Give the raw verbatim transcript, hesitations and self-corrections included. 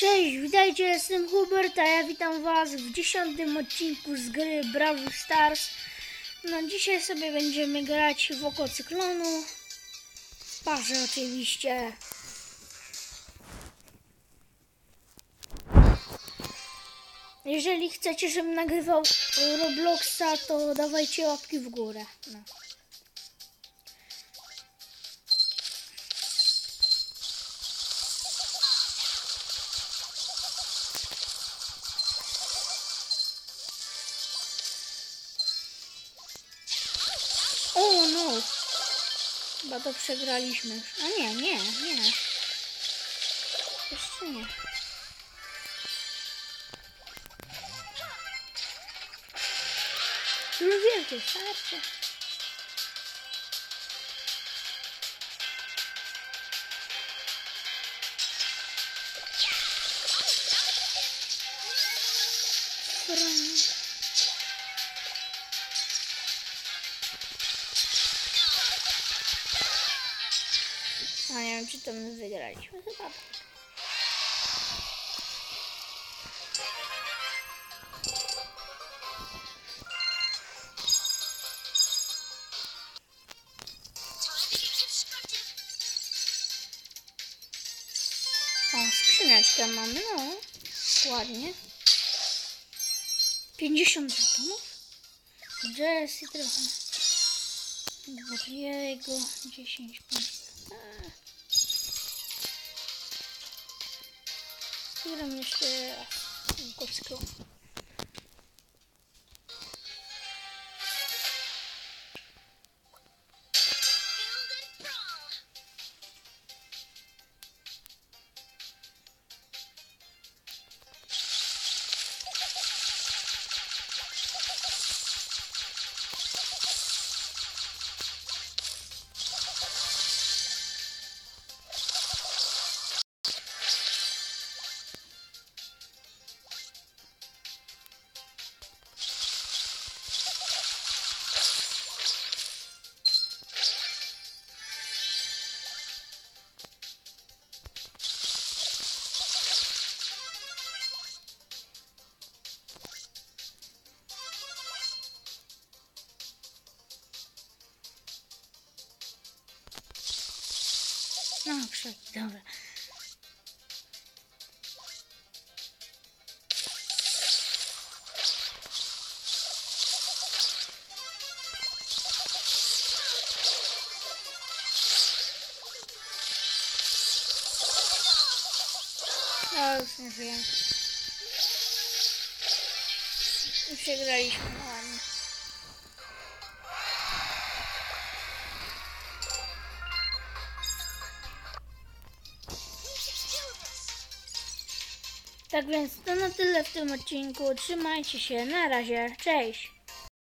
Cześć, witajcie, jestem Hubert, a ja witam was w dziesiątym odcinku z gry Brawl Stars. No dzisiaj sobie będziemy grać w oko cyklonu, w parze oczywiście. Jeżeli chcecie, żebym nagrywał Robloxa, to dawajcie łapki w górę. No. O no! Chyba to przegraliśmy już. A nie, nie, nie. Jeszcze nie. Już wielkie starcie. Frank. A nie wiem, czy to my wygraliśmy. Chyba tak. O, skrzyneczkę mamy, no. Ładnie. pięćdziesiąt żetonów. Jessie trochę. Dwojego. dziesięć punktów. Zbieram jeszcze raz kockę. No, przejść, dobra. No, już nie żyję. I przegraliśmy ładnie. Tak więc to na tyle w tym odcinku. Trzymajcie się, na razie, cześć!